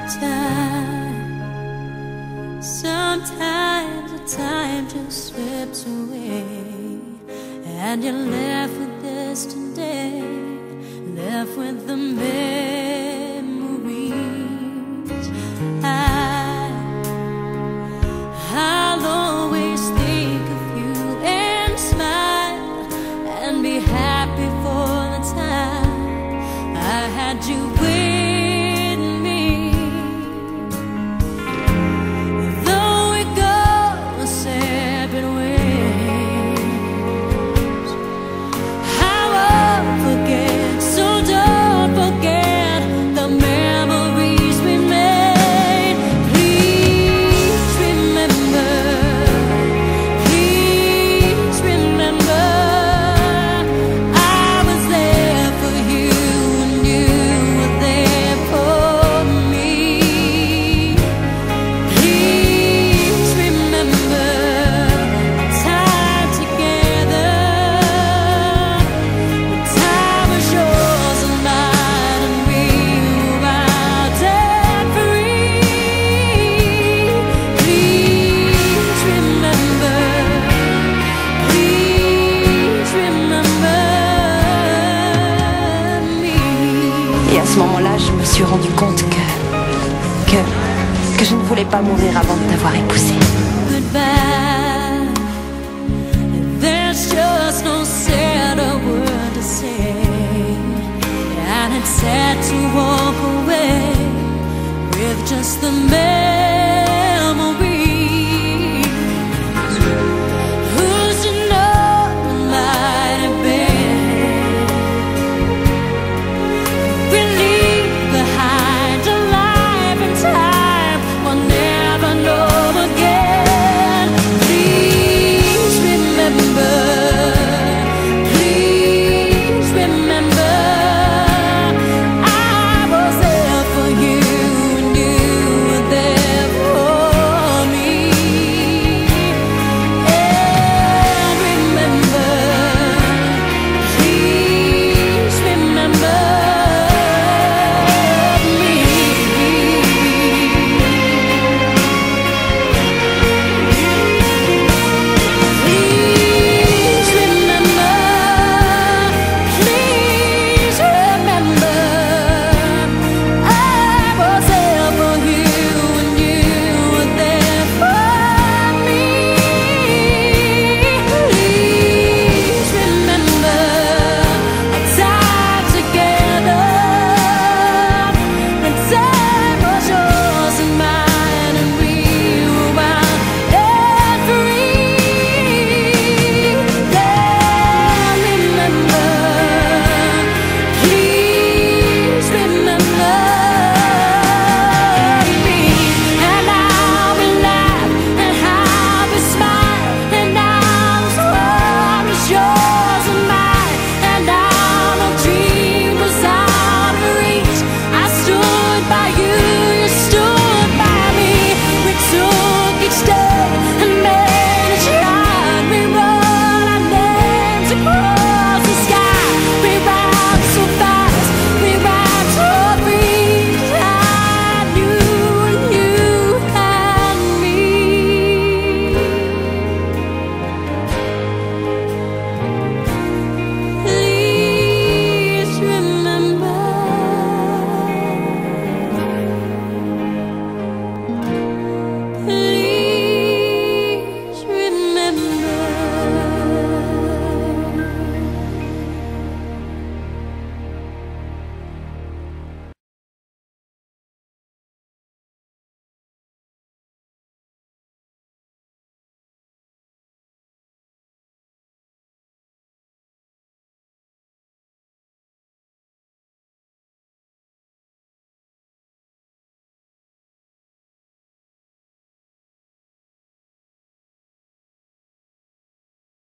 time. Sometimes the time just slips away, and you're left with this today, left with the memories. I'll always think of you and smile and be happy for the time I had you with me. Though we go separate ways, I won't forget, so don't forget the memories we made. Please remember, please remember, I was there for you and you were there for me. Please remember our time together. The time was yours and mine, and we were out and free. Please remember, please remember me. Et à ce moment-là, je me suis rendu compte que je ne voulais pas mourir avant de t'avoir épousé. Goodbye. There's just no sad word to say, and it's sad to walk away with just the